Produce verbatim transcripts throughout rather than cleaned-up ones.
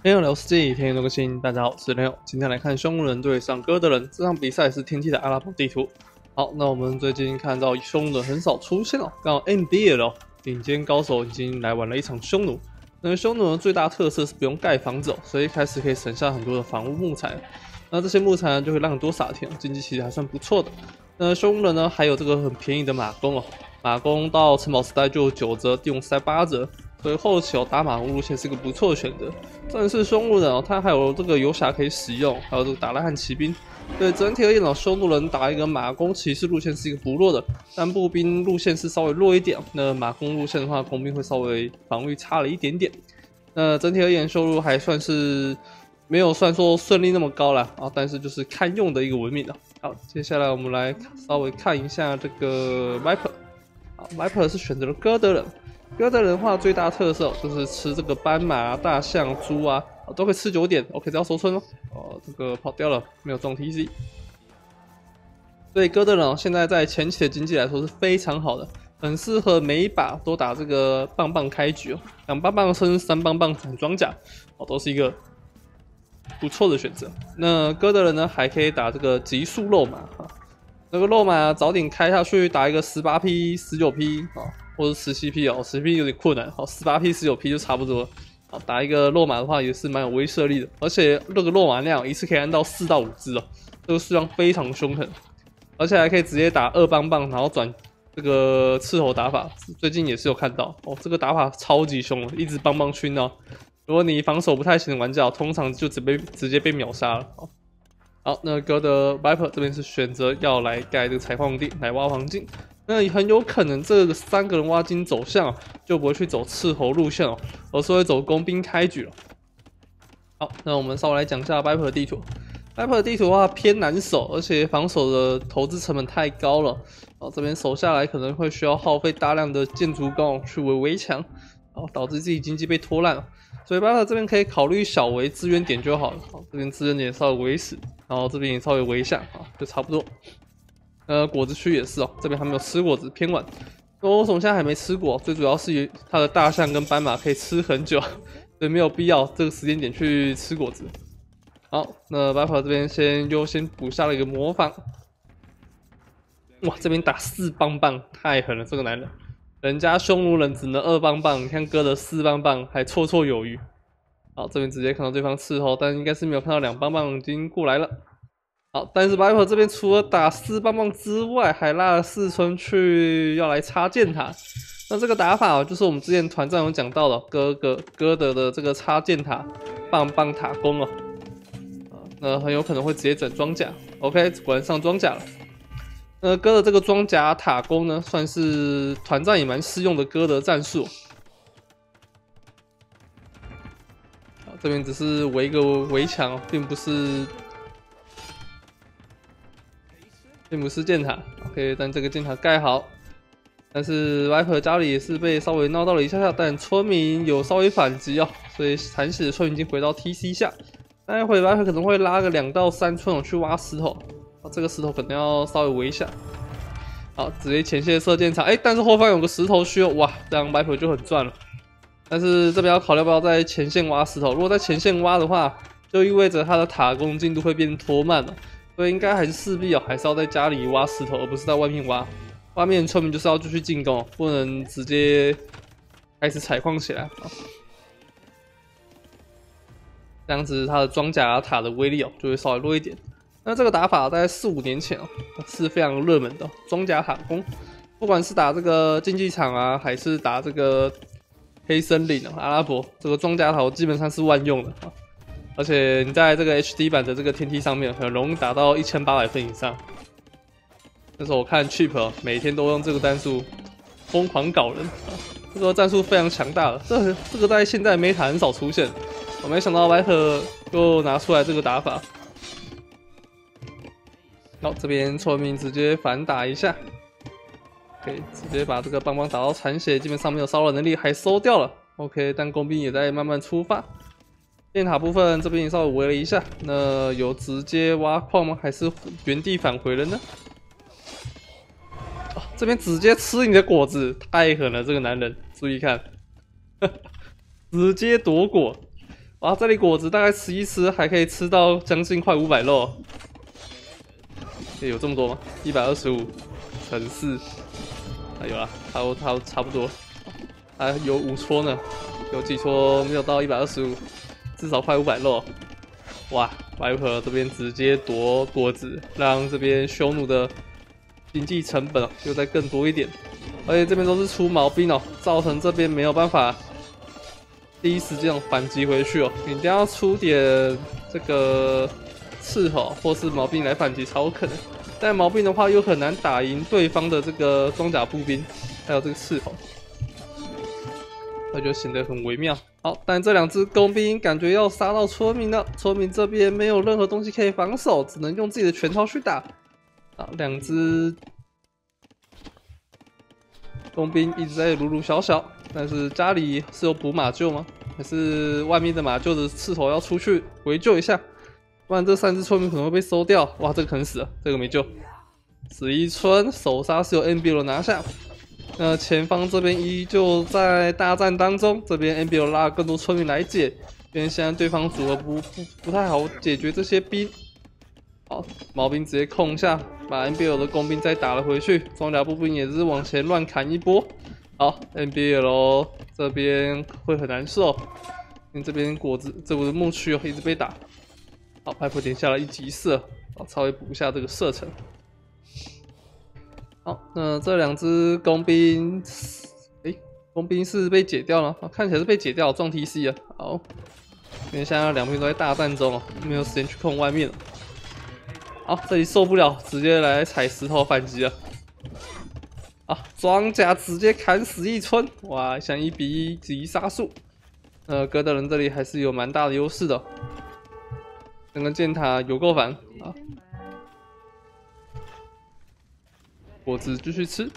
天佑聊世界，天佑多个心。大家好，我是天佑。今天来看匈奴人对上哥德人，这场比赛是天梯的阿拉伯地图。好，那我们最近看到匈奴人很少出现哦，刚好 N B L 哦，顶尖高手已经来玩了一场匈奴。那匈奴人最大特色是不用盖房子哦，所以一开始可以省下很多的房屋木材。那这些木材呢，就会让人多撒田，经济其实还算不错的。那匈奴人呢，还有这个很便宜的马弓哦，马弓到城堡时代就九折，地龙时代八折。所以后期哦打马弓路线是个不错的选择。但是匈奴人哦，他还有这个游侠可以使用，还有这个打赖汉骑兵。对整体而言哦，匈奴人打一个马弓骑士路线是一个不弱的，但步兵路线是稍微弱一点。那马弓路线的话，工兵会稍微防御差了一点点。那整体而言，匈奴还算是没有算说顺利那么高啦啊，但是就是堪用的一个文明了。好，接下来我们来稍微看一下这个 Viper。好 ，Viper 是选择了哥德人。哥德人的话，最大特色就是吃这个斑马、大象、猪啊，都可以吃九点。OK， 只要收村哦。哦，这个跑掉了，没有中 T C。所以哥德人哦，现在在前期的经济来说是非常好的，很适合每一把都打这个棒棒开局哦，两棒棒升三棒棒砍装甲哦，都是一个不错的选择。那哥德人呢，还可以打这个极速肉马啊，那个肉马早点开下去打一个十八 P、十九 P 啊。或者十七 P 哦，十 P 有点困难，好，十八 P、十九 P 就差不多了。好，打一个落马的话也是蛮有威慑力的，而且那个落马量一次可以按到四到五只哦，这个数量非常凶狠，而且还可以直接打二棒棒，然后转这个斥候打法。最近也是有看到哦，这个打法超级凶了，一直棒棒熏哦。如果你防守不太行的玩家，通常就直接直接被秒杀了。好，好，那哥的 Viper 这边是选择要来盖这个采矿地，来挖黄金。那很有可能这个三个人挖金走向、哦、就不会去走斥候路线哦，而是会走工兵开局了。好，那我们稍微来讲一下 Viper 的地图。Viper 的地图的话偏难守，而且防守的投资成本太高了。哦，这边守下来可能会需要耗费大量的建筑工去围围墙，然后导致自己经济被拖烂了。所以 Viper 这边可以考虑小围资源点就好了。好，这边资源点稍微围死，然后这边也稍微围一下，啊，就差不多。呃，果子区也是哦，这边还没有吃果子，偏晚。那为什么现在还没吃果？最主要是它的大象跟斑马可以吃很久，所以没有必要这个时间点去吃果子。好，那 Viper 这边先优先补下了一个魔方。哇，这边打四棒棒，太狠了，这个男人。人家匈奴人只能二棒棒，你看哥的四棒棒还绰绰有余。好，这边直接看到对方斥候，但应该是没有看到两棒棒已经过来了。好，但是 Viper 这边除了打四棒棒之外，还拉了四村去要来插箭塔。那这个打法哦，就是我们之前团战有讲到的哥哥哥德的这个插箭塔棒棒塔攻哦，啊，那很有可能会直接转装甲。OK， 果然上装甲了。那哥的这个装甲塔攻呢，算是团战也蛮适用的哥德战术。好，这边只是围一个围墙，并不是。并不是箭塔 ，OK， 但这个箭塔盖好，但是 Viper 家里也是被稍微闹到了一下下，但村民有稍微反击哦，所以残血的村民已经回到 T C 下，待会 Viper 可能会拉个两到三村哦去挖石头，啊，这个石头可能要稍微围一下，好，直接前线射箭场，哎，但是后方有个石头区哦，哇，这样 Viper 就很赚了，但是这边要考虑要不要在前线挖石头，如果在前线挖的话，就意味着他的塔攻进度会变拖慢了。所以应该还是势必哦，还是要在家里挖石头，而不是在外面挖。外面村民就是要继续进攻，不能直接开始采矿起来。这样子，它的装甲塔的威力哦就会稍微弱一点。那这个打法在四五年前哦是非常热门的装甲塔攻，不管是打这个竞技场啊，还是打这个黑森林啊、阿拉伯，这个装甲塔基本上是万用的啊。而且你在这个 H D 版的这个天梯上面，很容易打到一千八百分以上。那时候我看 Cheap 每天都用这个战术疯狂搞人，啊、这个战术非常强大了。这这个在现在 Meta 很少出现，我没想到 Viper 又拿出来这个打法。好，这边村民直接反打一下，可以直接把这个棒棒打到残血，基本上没有骚扰能力，还收掉了。OK， 但工兵也在慢慢出发。电塔部分这边也稍微围了一下，那有直接挖矿吗？还是原地返回了呢？哦，这边直接吃你的果子，太狠了！这个男人，注意看，直接夺果。 哇，这里果子大概吃一吃，还可以吃到将近快五百肉。欸、有这么多吗？一百二十五乘四，啊有啦，差不差差不多。还有五撮呢，有几撮没有到一百二十五，至少快五百肉。哇，白河这边直接夺果子，让这边匈奴的经济成本又再更多一点。而且这边都是出毛兵哦，造成这边没有办法第一时间反击回去哦。你一定要出点这个斥候或是毛兵来反击才有可能。但毛兵的话又很难打赢对方的这个装甲步兵，还有这个斥候，那就显得很微妙。好，但这两只工兵感觉要杀到村民了，村民这边没有任何东西可以防守，只能用自己的拳头去打。啊，两只工兵一直在鲁鲁小小，但是家里是有补马厩吗？还是外面的马厩的斥候要出去围救一下？不然这三只村民可能会被收掉。哇，这个肯死了，这个没救。十一村首杀是由 N B L 拿下。那前方这边依旧在大战当中，这边 N B L 拉了更多村民来解，因为现在对方组合不不不太好解决这些兵。好，毛兵直接控下，把 N B L 的工兵再打了回去，装甲步兵也是往前乱砍一波。好 ，N B L 这边会很难受，因为这边果子这不是牧区哦，一直被打。好，派普点下了一级射，好，稍微补一下这个射程。好，那这两只工兵，诶，工兵是被解掉了，看起来是被解掉，撞 T C 了。好，因为现在两边都在大战中哦，没有时间去控外面了。好，这里受不了，直接来踩石头反击了。啊，装甲直接砍死一村，哇，像一比一级杀速。呃，哥德人这里还是有蛮大的优势的。整个箭塔有够烦啊！果子继续吃。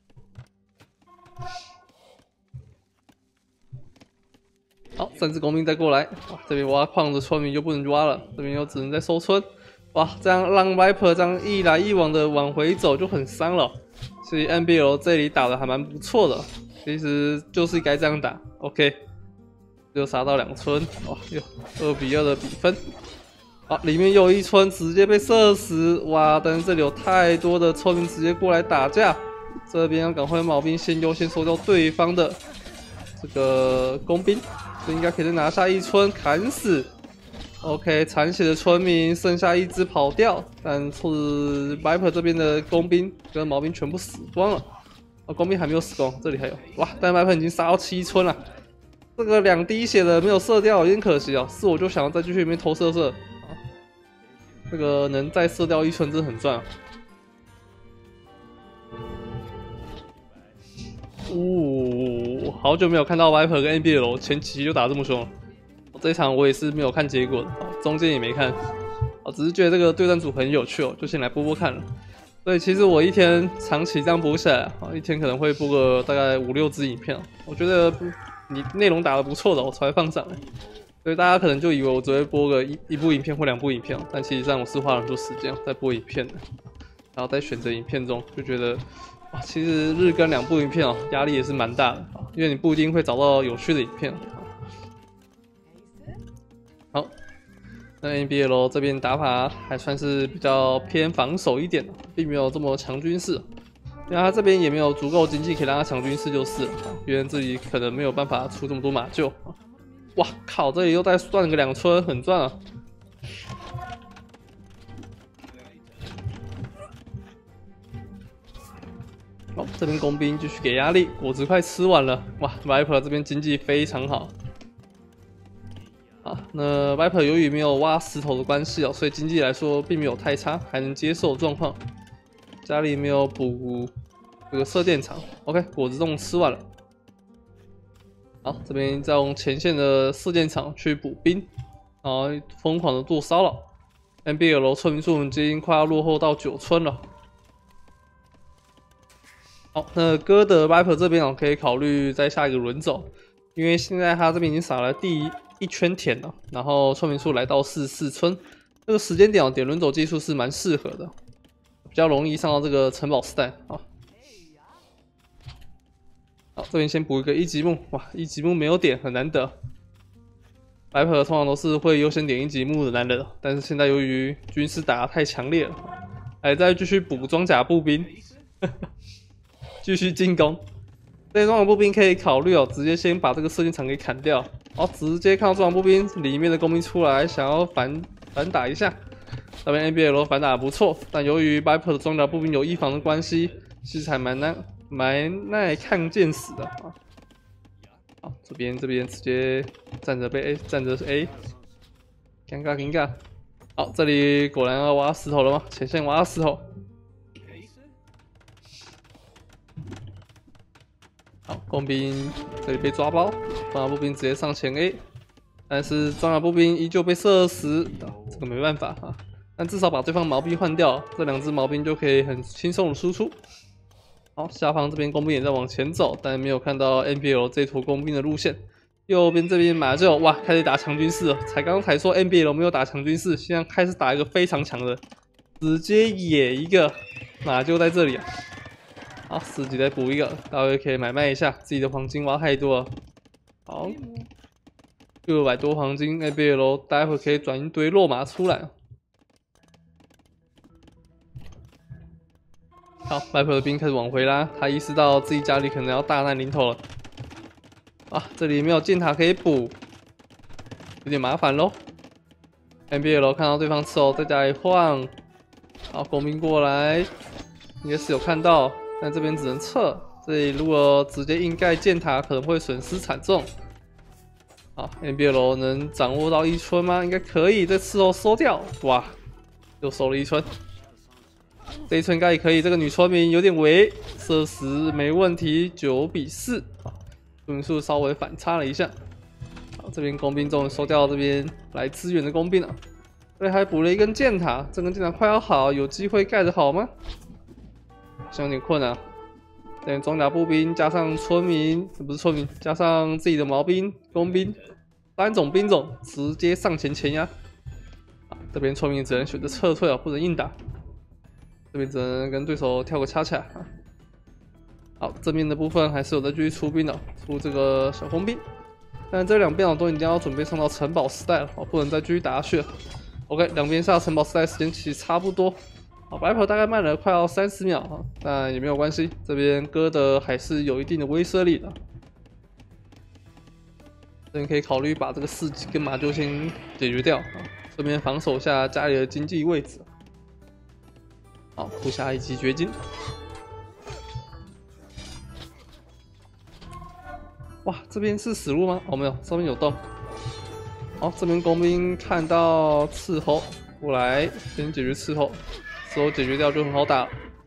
好，三只工兵再过来，哇，这边挖矿的村民又不能挖了，这边又只能再收村。哇，这样让 Viper 这样一来一往的往回走就很伤了。所以 N B L 这里打的还蛮不错的，其实就是该这样打。OK， 又杀到两村，哇，又二比二的比分。好，里面又一村直接被射死，哇！但是这里有太多的村民直接过来打架，这边要赶快毛兵先优先收掉对方的这个工兵，这应该可以再拿下一村，砍死。OK， 残血的村民剩下一只跑掉，但是 Viper 这边的工兵跟毛兵全部死光了。哦，工兵还没有死光，这里还有，哇！但 Viper 已经杀到七村了，这个两滴血的没有射掉，有点可惜哦。是我就想要再继续里面投射射。这个能再射掉一村真的很赚啊！呜、哦，好久没有看到 Viper 跟 N B L 前期就打这么凶了。这一场我也是没有看结果的，中间也没看，只是觉得这个对战组很有趣哦，就先来播播看了。所以其实我一天长期这样播下来，一天可能会播个大概五六支影片。我觉得你内容打得不错的，我才会放上来。所以大家可能就以为我只会播个一一部影片或两部影片，但其实上我是花了很多时间在播影片的，然后在选择影片中就觉得，哇，其实日更两部影片哦，压力也是蛮大的，因为你不一定会找到有趣的影片。好，那 N B L 这边打法还算是比较偏防守一点，并没有这么强军事，因为他这边也没有足够经济可以让他强军事就是了，因为这里可能没有办法出这么多马厩。哇靠！这里又再赚个两村，很赚啊！好，这边工兵继续给压力，果子快吃完了。哇 ，Viper 这边经济非常好。好，那 Viper 由于没有挖石头的关系哦，所以经济来说并没有太差，还能接受状况。家里没有补这个射电场 ，OK， 果子终于吃完了。好，这边再用前线的射箭场去补兵，然后疯狂的做骚扰。N B L 村民数已经快要落后到九村了。好，那哥德 Viper 这边哦，可以考虑再下一个轮走，因为现在他这边已经撒了第一一圈田了，然后村民数来到四十四村，这个时间点哦，点轮走技术是蛮适合的，比较容易上到这个城堡时代啊。好，这边先补一个一级木，哇，一级木没有点很难得。 白普通常都是会优先点一级木的男人，但是现在由于军事打得太强烈了，还在继续补装甲步兵，继续进攻。这些装甲步兵可以考虑哦，直接先把这个射箭场给砍掉，然后直接看到装甲步兵里面的工兵出来，想要反反打一下。这边 N B L 反打不错，但由于 Viper 的装甲步兵有一防的关系，其实还蛮难蛮耐看见死的啊。好，这边这边直接站着被 A， 站着是 A， 尴尬尴尬。好，这里果然要挖石头了吗？前线挖石头。好，工兵这里被抓包，装甲步兵直接上前 A， 但是装甲步兵依旧被射死，这个没办法啊。但至少把对方毛兵换掉，这两只毛兵就可以很轻松的输出。好，下方这边工兵也在往前走，但没有看到 N B L 这坨工兵的路线。右边这边马就哇开始打强军事了，才刚才说 N B L 没有打强军事，现在开始打一个非常强的，直接野一个马就在这里啊！好，自己再补一个，待会可以买卖一下，自己的黄金挖太多了。好，六百多黄金 N B L， 待会可以转一堆落马出来。好，白普的兵开始往回拉，他意识到自己家里可能要大难临头了。啊，这里没有箭塔可以补，有点麻烦咯。N B L 看到对方吃哦，在家里晃，好，工兵过来，应该是有看到，但这边只能撤。这里如果直接硬盖箭塔，可能会损失惨重。好 ，N B L 能掌握到一村吗？应该可以，这次哦收掉，哇，又收了一村。这一村应该也可以，这个女村民有点围，射死没问题，九比四，分数稍微反差了一下。好，这边工兵终于收掉这边来支援的工兵了，这里还补了一根箭塔，这根箭塔快要好，有机会盖得好吗？好像有点困难。这边装甲步兵加上村民，不是村民，加上自己的毛兵、工兵，三种兵种直接上前前压。啊，这边村民只能选择撤退啊，不能硬打。这边只能跟对手跳个恰恰啊。好，正面的部分还是有在继续出兵的，出这个小工兵。但这两边我都已经要准备上到城堡时代了，我不能再继续打下去了。OK， 两边下城堡时代时间其实差不多。好，白跑大概慢了快要三十秒啊，但也没有关系，这边哥的还是有一定的威慑力的。这边可以考虑把这个四级跟马厩先解决掉啊，顺便防守下家里的经济位置。好，布下一击绝金。哇，这边是死路吗？哦，没有，上面有洞。好，这边工兵看到斥候过来，先解决斥候，之后解决掉就很好打了。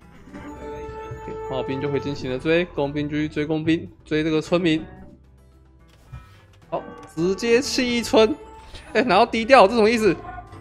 炮兵就会进行了追，工兵继续追工兵，追这个村民。好，直接弃一村，哎、欸，然后低调，这什么意思？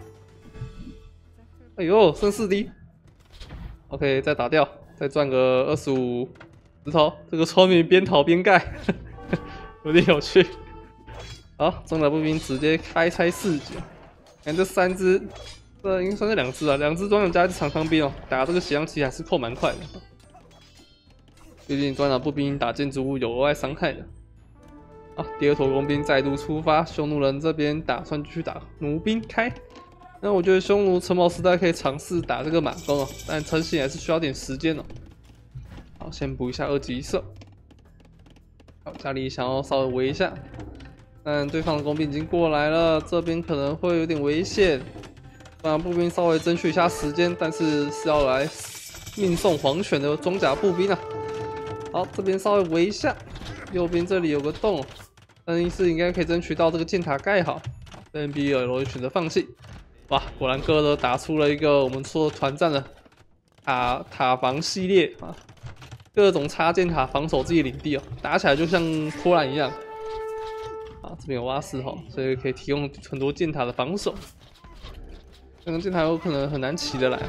哎呦，剩四滴。OK， 再打掉，再赚个二十五石头。这个村民边逃边盖，有点有趣。好，装甲步兵直接开拆四级。看这三只，这应该算是两只啊，两只装甲加一只长枪兵哦，打这个血量其实还是扣蛮快的。毕竟装甲步兵打建筑物有额外伤害的。啊，第二坨工兵再度出发，匈奴人这边打算继续打弩兵开。那我觉得匈奴城堡时代可以尝试打这个马弓哦，但成型还是需要点时间哦。好，先补一下二级射。好，家里想要稍微围一下，但对方的工兵已经过来了，这边可能会有点危险。让步兵稍微争取一下时间，但是是要来命送黄犬的装甲步兵啊。好，这边稍微围一下，右边这里有个洞，但是应该可以争取到这个箭塔盖好。N B L 选择放弃。哇，果然哥德打出了一个我们说的团战的塔塔防系列啊，各种插箭塔防守自己领地哦，打起来就像波兰一样。啊，这边有挖石头，所以可以提供很多箭塔的防守。这个箭塔有可能很难起得来。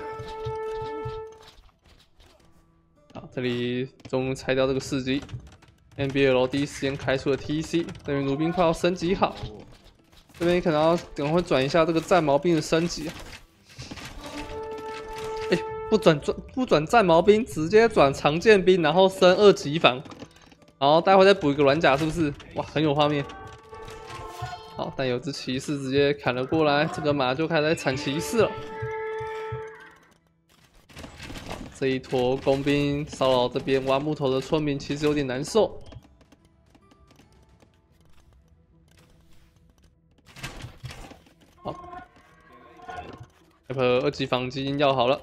好，这里终于拆掉这个四级 ，N B L 第一时间开出了 T C， 等于弩兵快要升级好。这边可能要赶快转一下这个战矛兵的升级啊！哎、欸，不转转不转战矛兵，直接转长剑兵，然后升二级防，然后待会再补一个软甲，是不是？哇，很有画面。 好，但有只骑士直接砍了过来，这个马就开始在铲骑士了。好，这一坨工兵骚扰这边挖木头的村民，其实有点难受。好 ，Apple 二级防击要好了，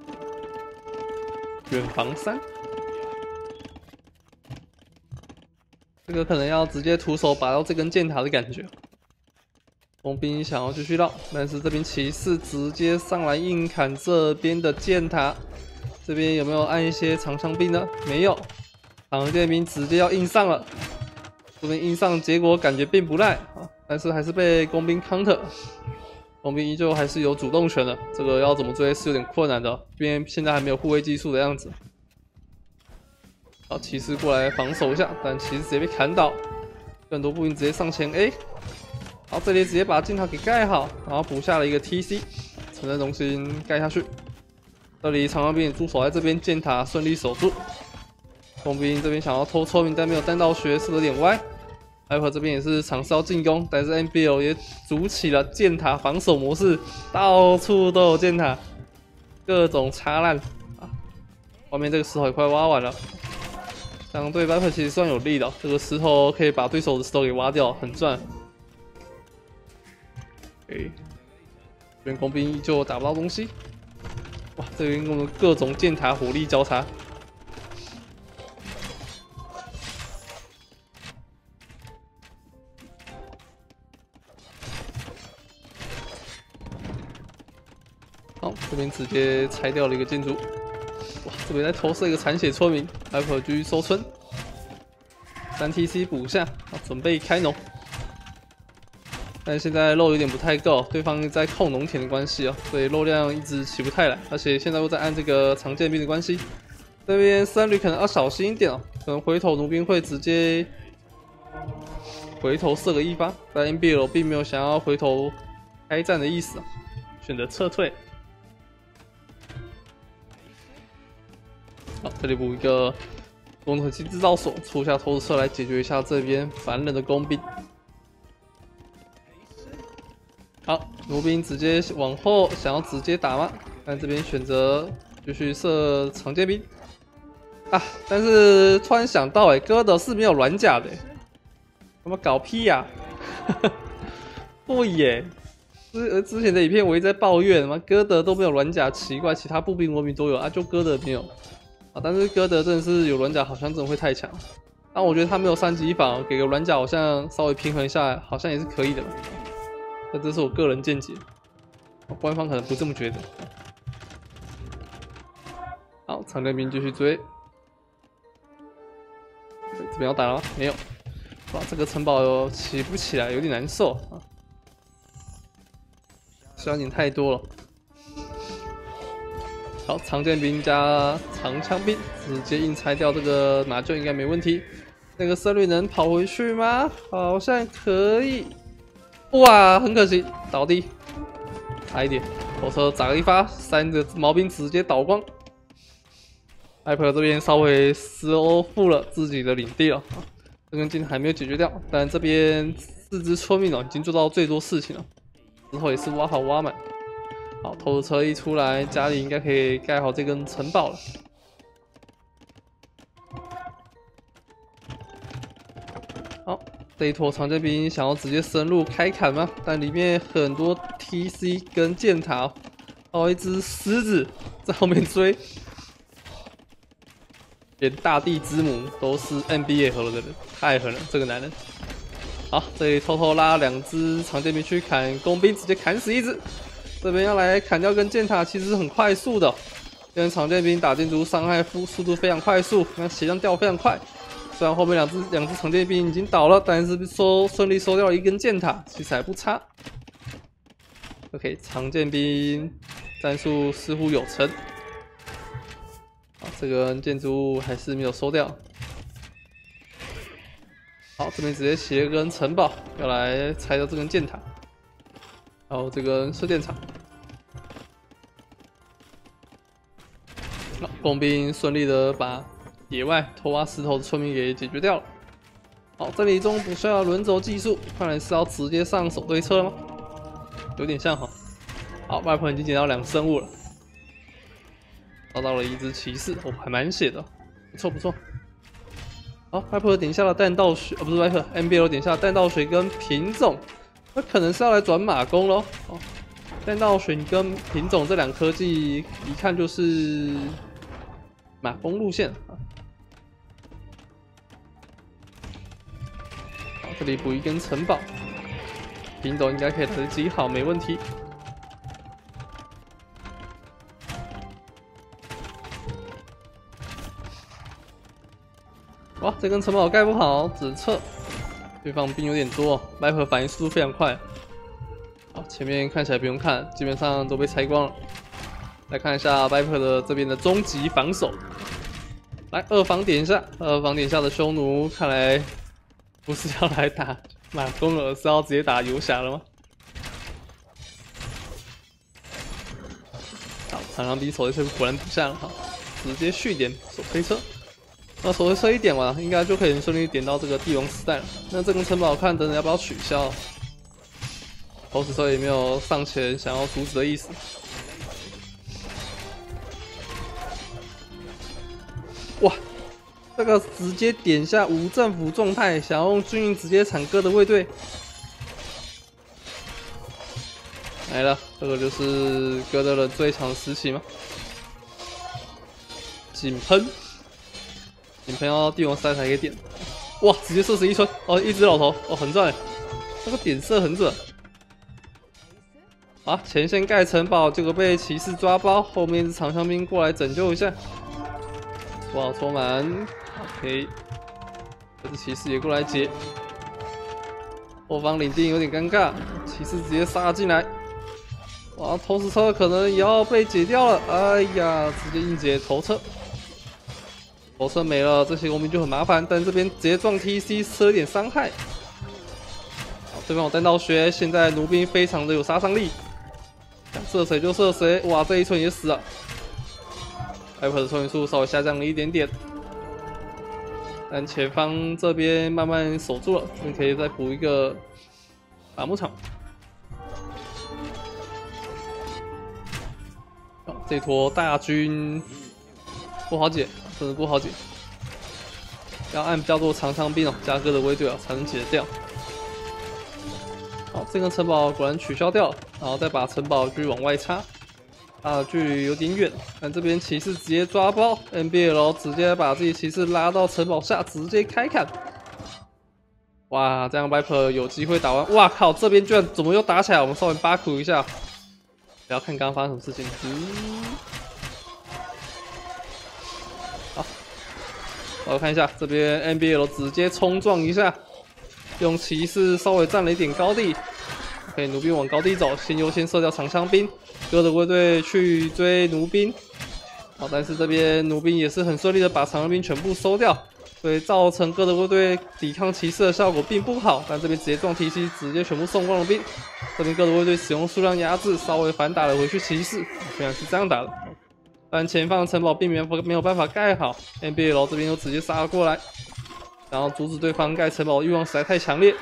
远防三。 这个可能要直接徒手拔到这根箭塔的感觉。工兵想要继续绕，但是这边骑士直接上来硬砍这边的箭塔。这边有没有按一些长枪兵呢？没有，长剑兵直接要硬上了。这边硬上结果感觉并不赖啊，但是还是被工兵 counter。工兵依旧还是有主动权的，这个要怎么追是有点困难的，因为现在还没有护卫技术的样子。 好，骑士过来防守一下，但骑士直接被砍倒，更多步兵直接上前 A， 好，这里直接把箭塔给盖好，然后补下了一个 T C， 城镇中心盖下去。这里长枪兵驻守在这边，箭塔顺利守住。工兵这边想要偷村民，但没有弹到血，是有点歪。Apple 这边也是尝试要进攻，但是 N B L 也组起了箭塔防守模式，到处都有箭塔，各种插烂啊！外面这个石头也快挖完了。 相对 Viper 其实算有力的，这个石头可以把对手的石头给挖掉，很赚。OK， 这边工兵依旧打不到东西。哇，这边我们各种箭塔火力交叉。好，这边直接拆掉了一个建筑。 哇，这边再投射一个残血村民 ，Apple 继续收村，三 T C 补下，好，准备开农。但是现在肉有点不太够，对方在控农田的关系啊，所以肉量一直起不太来，而且现在又在按这个长剑兵的关系，这边僧侣可能要小心一点哦，可能回头弩兵会直接回头射个一发，但 N B L 并没有想要回头开战的意思啊，选择撤退。 好，这里补一个工程器制造所，出下投石车来解决一下这边烦人的工兵。好，弩兵直接往后，想要直接打吗？但这边选择继续射长剑兵啊！但是突然想到、欸，哎，哥德是没有软甲的、欸，他妈搞屁呀、啊！对耶，之之前的影片我一直在抱怨，妈哥德都没有软甲，奇怪，其他步兵文明都有啊，就哥德没有。 啊，但是哥德真的是有软甲，好像真的会太强。但我觉得他没有三级防，给个软甲好像稍微平衡一下，好像也是可以的嘛。那这是我个人见解，官方可能不这么觉得。好，长剑兵继续追，这边要打了吗？没有。哇，这个城堡起不起来，有点难受啊，需要点太多了。 好，长剑兵加长枪兵，直接硬拆掉这个马厩应该没问题。那个僧侣能跑回去吗？好像可以。哇，很可惜，倒地，差一点。火车砸了一发，三个毛兵直接倒光。Apple 这边稍微收复了自己的领地了，这根箭还没有解决掉，但这边四只村民哦已经做到最多事情了，之后也是挖好挖满。 好，投石车一出来，家里应该可以盖好这根城堡了。好，这一坨长剑兵想要直接深入开砍吗？但里面很多 T C 跟箭塔，还有一只狮子在后面追，连大地之母都是 N B A 合的人，太狠了，这个男人。好，这里偷偷拉两只长剑兵去砍工兵，直接砍死一只。 这边要来砍掉根箭塔，其实很快速的。因为长剑兵打建筑伤害速速度非常快速，那血量掉非常快。虽然后面两只两只长剑兵已经倒了，但是收顺利收掉了一根箭塔，其实还不差。OK， 长剑兵战术似乎有成。好，这个建筑物还是没有收掉。好，这边直接起了根城堡，要来拆掉这根箭塔。 然后这个射电场，好，工兵顺利的把野外偷挖石头的村民给解决掉了。 好，这里中不需要轮轴技术，看来是要直接上手对车了吗？有点像哈。好，外婆已经捡到两生物了，找到了一只骑士，哦，还蛮血的，不错不错。好，外婆点下了弹道水，呃，不是外婆 ，M B L 点下了弹道水跟品种，那可能是要来转马弓咯。哦，弹道水跟品种这两科技，一看就是马弓路线啊。好，这里补一根城堡，品种应该可以来得及，好，没问题。哇，这根城堡盖不好，只撤。对方兵有点多，麦克反应速度非常快。好，前面看起来不用看，基本上都被拆光了。来看一下麦克的这边的终极防守。来，二防点下，二防点下的匈奴，看来不是要来打马弓了，而是要直接打游侠了吗？好，长枪兵手推车果然不下了，哈，直接续点手推车。那手推车一点完，应该就可以很顺利点到这个帝王时代了。那这根城堡看等等要不要取消？投石车也没有上前想要阻止的意思。哇，这个直接点下无政府状态，想要用军营直接铲哥的卫队。来了，这个就是哥德人最强的时期吗？井喷。你朋友帝王时代才可以点，哇！直接射死一村哦，一只老头哦，很赚，那个点射很准。啊，前线盖城堡，结果被骑士抓包，后面是长枪兵过来拯救一下。做好戳满 ，OK， 这只骑士也过来接。后方领地有点尴尬，骑士直接杀进来。哇，投石车可能也要被解掉了，哎呀，直接硬解头车。头车没了，这些工兵就很麻烦。但这边直接撞 T C， 吃了点伤害。好，对方有弹道学，现在弩兵非常的有杀伤力，想射谁就射谁。哇，这一村也死了。艾普的冲击数稍微下降了一点点，但前方这边慢慢守住了，这边可以再补一个伐木场。好，这坨大军不好解。真的不好解，要按比较多长枪兵哦，加哥的卫队啊才能解得掉。好，这个城堡果然取消掉了，然后再把城堡距离往外插，啊，距离有点远，但这边骑士直接抓包 ，N B L 直接把自己骑士拉到城堡下，直接开砍。哇，这样 Viper 有机会打完，哇靠，这边居然怎么又打起来？我们稍微巴苦一下，不要看刚刚发生什么事情。嗯我看一下这边 N B L 直接冲撞一下，用骑士稍微占了一点高地，可以弩兵往高地走，先优先射掉长枪兵，哥的卫队去追弩兵。好，但是这边弩兵也是很顺利的把长枪兵全部收掉，所以造成哥的卫队抵抗骑士的效果并不好。但这边直接撞 T C， 直接全部送光了兵。这边哥的卫队使用数量压制，稍微反打了回去骑士，原来是这样打的。但前方的城堡并没有没有办法盖好 ，N B L 这边又直接杀了过来，然后阻止对方盖城堡的欲望实在太强烈。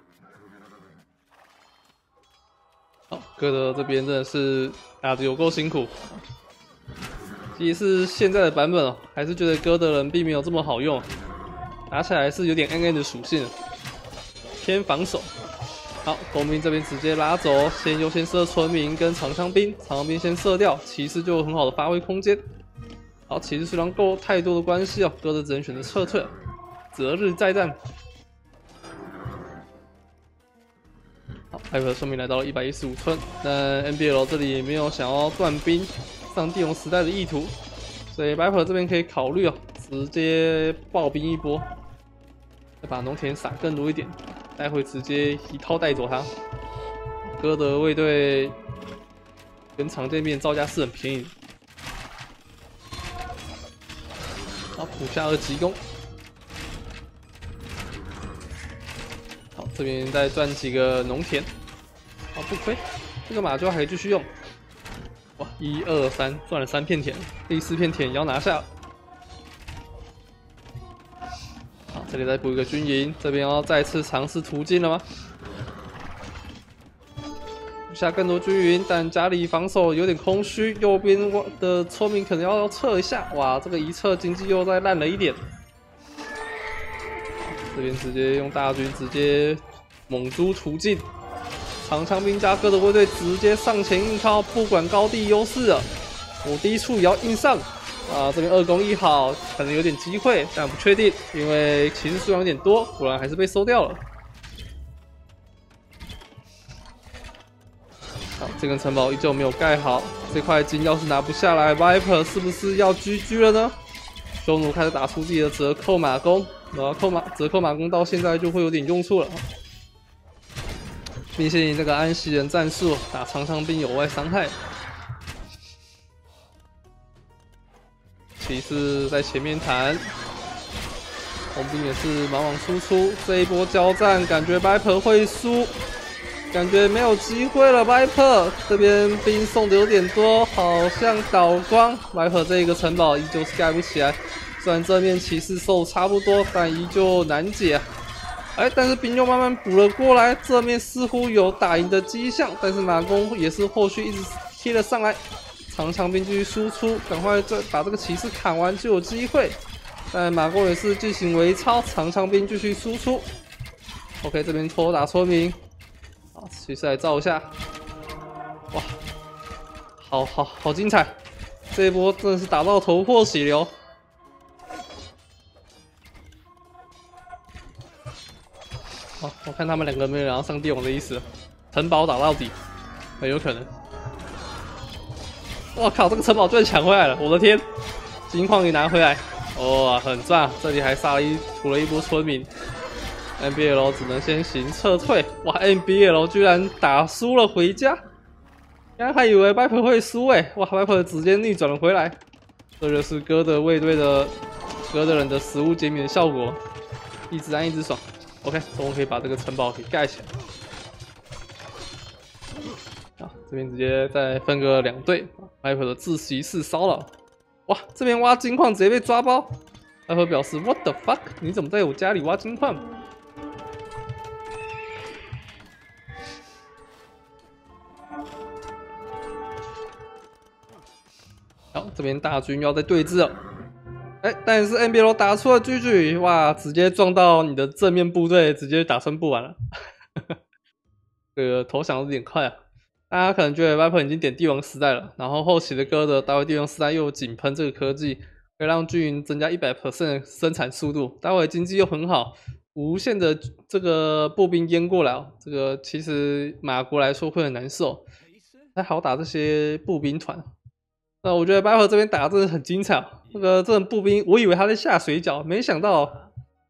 好，哥德这边真的是打得有够辛苦。其实是现在的版本哦，还是觉得哥德人并没有这么好用，打起来是有点 N N 的属性，偏防守。好，工兵这边直接拉走，先优先射村民跟长枪兵，长枪兵先射掉，骑士就有很好的发挥空间。好，骑士数量够太多的关系哦，哥德只能选择撤退，择日再战。好，艾普的村民来到了一百一十五村，但 N B L 这里也没有想要断兵上帝王时代的意图，所以白普这边可以考虑哦，直接暴兵一波，再把农田撒更多一点。待会直接一套带走他。哥德卫队跟常见面造价是很便宜的。好，补下二急攻。好，这边再赚几个农田。好，不亏，这个马厩还可以继续用。哇，一二三，赚了三片田，第四片田也要拿下了。 这里再补一个军营，这边要再次尝试途径了吗？下更多军营，但家里防守有点空虚，右边的村民可能要撤一下。哇，这个一撤经济又再烂了一点。这边直接用大军直接猛猪途径，长枪兵加哥的卫队直接上前硬靠，不管高地优势了，我低处也要硬上。啊，这边二攻一好，可能有点机会，但不确定，因为骑士数量有点多，果然还是被收掉了。好，这根城堡依旧没有盖好，这块金要是拿不下来 ，Viper 是不是要 G G 了呢？匈奴开始打出自己的折扣马弓，然后扣马折扣马弓到现在就会有点用处了。毕竟这个安息人战术打长枪兵有外伤害。骑士在前面弹，红兵也是忙忙输出。这一波交战，感觉 Viper 会输，感觉没有机会了。Viper 这边兵送的有点多，好像倒光。Viper 这一个城堡依旧是盖不起来，虽然正面骑士受差不多，但依旧难解。哎，但是兵又慢慢补了过来，正面似乎有打赢的迹象，但是马弓也是后续一直贴了上来。长枪兵继续输出，赶快再把这个骑士砍完就有机会。但马弓也是进行微操，长枪兵继续输出。OK， 这边偷打村民，好，骑士来照一下。哇，好好好精彩！这一波真的是打到头破血流。好，我看他们两个没有要上帝王的意思，城堡打到底，很有可能。我靠，这个城堡居然抢回来了！我的天，金矿给拿回来，哇，很赞！这里还杀了一屠了一波村民 ，N B L 只能先行撤退。哇 ，N B L 居然打输了回家，刚刚还以为 Viper 会输诶，哇 ，Viper 直接逆转了回来，这就是哥的卫队的哥的人的食物减免效果，一直安一直爽。OK， 终于可以把这个城堡给盖起来。啊，这边直接再分个两队 ，Viper 的自习室骚扰，哇，这边挖金矿直接被抓包 ，Viper 表示 What the fuck？ 你怎么在我家里挖金矿？好，这边大军要在对峙了，哎、欸，但是 N B L 打出了 G G， 哇，直接撞到你的正面部队，直接打成不完了，这个投降有点快啊。大家可能觉得 Viper 已经点帝王时代了，然后后期的哥的待会帝王时代又井喷这个科技，可以让军营增加 百分之百 的生产速度，待会经济又很好，无限的这个步兵淹过来、哦，这个其实马国来说会很难受，还好打这些步兵团。那我觉得 Viper 这边打真的很精彩、哦，那个这种步兵，我以为他在下水饺，没想到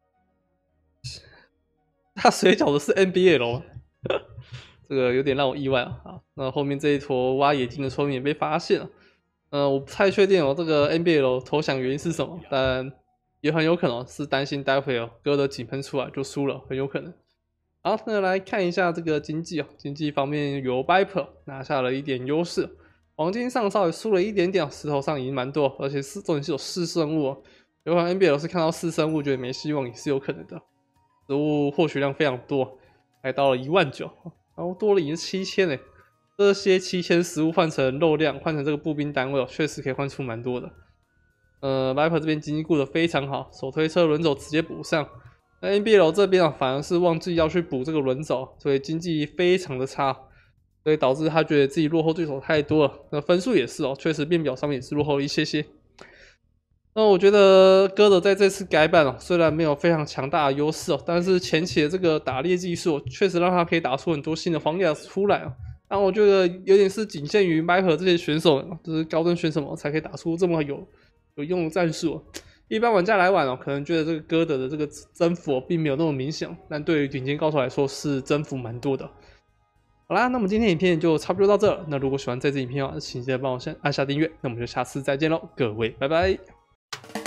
下水饺的是 N B L。这个有点让我意外啊！好，那后面这一坨挖野金的村民也被发现了。呃，我不太确定哦，这个 N B L 投降原因是什么，但也很有可能是担心待会哦哥的井喷出来就输了，很有可能。好，那来看一下这个经济哦，经济方面由 Viper 拿下了一点优势，黄金上稍微输了一点点，石头上赢蛮多，而且是重点是有四生物、哦，有可能 N B L 是看到四生物觉得没希望也是有可能的。食物获取量非常多，还到了一万九。然后多了已经七千诶，这些七千食物换成肉量，换成这个步兵单位哦，确实可以换出蛮多的。呃 ，Viper 这边经济顾得非常好，手推车轮走直接补上。那 N B L 这边啊，反而是忘记要去补这个轮走，所以经济非常的差，所以导致他觉得自己落后对手太多了。那分数也是哦，确实变表上面也是落后了一些些。那我觉得哥的在这次改版哦，虽然没有非常强大的优势哦，但是前期的这个打猎技术确实让他可以打出很多新的黄甲出来哦。但我觉得有点是仅限于 Viper 这些选手，就是高端选手嘛，才可以打出这么有有用的战术、哦。一般玩家来玩哦，可能觉得这个哥的的这个征服、哦、并没有那么明显，但对于顶尖高手来说是征服蛮多的。好啦，那么今天影片就差不多到这了。那如果喜欢这支影片的话，请记得帮我先按下订阅。那我们就下次再见喽，各位，拜拜。